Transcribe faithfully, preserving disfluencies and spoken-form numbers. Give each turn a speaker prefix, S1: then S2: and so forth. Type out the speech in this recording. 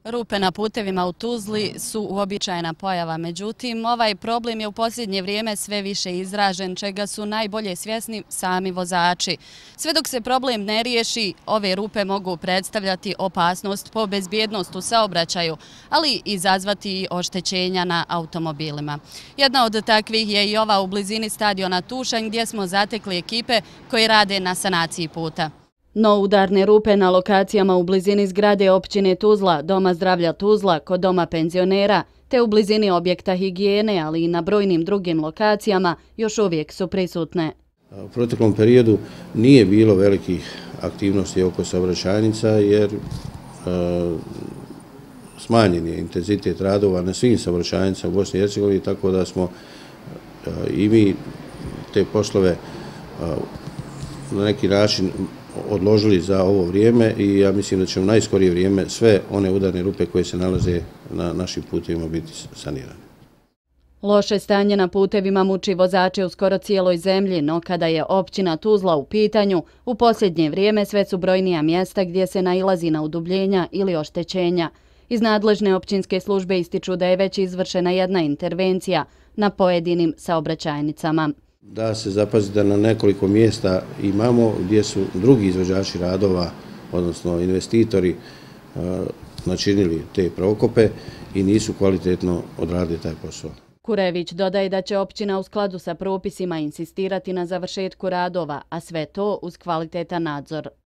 S1: Rupe na putevima u Tuzli su uobičajena pojava, međutim, ovaj problem je u posljednje vrijeme sve više izražen, čega su najbolje svjesni sami vozači. Sve dok se problem ne riješi, ove rupe mogu predstavljati opasnost po bezbjednost u saobraćaju, ali izazvati i oštećenja na automobilima. Jedna od takvih je i ova u blizini stadiona Tušanj, gdje smo zatekli ekipe koje rade na sanaciji puta. No udarne rupe na lokacijama u blizini zgrade općine Tuzla, Doma zdravlja Tuzla, kod doma penzionera, te u blizini objekta higijene, ali i na brojnim drugim lokacijama, još uvijek su prisutne.
S2: U proteklom periodu nije bilo velikih aktivnosti oko saobraćajnica jer e, smanjen je intenzitet radova na svim saobraćajnicama u Bosni i Hercegovini, tako da smo e, i mi te poslove e, na neki način odložili za ovo vrijeme i ja mislim da će u najskorije vrijeme sve one udarne rupe koje se nalaze na našim putevima biti sanirane.
S1: Loše stanje na putevima muči vozače u skoro cijeloj zemlji, no kada je općina Tuzla u pitanju, u posljednje vrijeme sve su brojnija mjesta gdje se nailazi na udubljenja ili oštećenja. Iz nadležne općinske službe ističu da je već izvršena jedna intervencija na pojedinim saobraćajnicama.
S2: Da se zapazi da na nekoliko mjesta imamo gdje su drugi izvođači radova, odnosno investitori, načinili te prokope i nisu kvalitetno odradili taj posao.
S1: Kurević dodaje da će općina u skladu sa propisima insistirati na završetku radova, a sve to uz kvalitetan nadzor.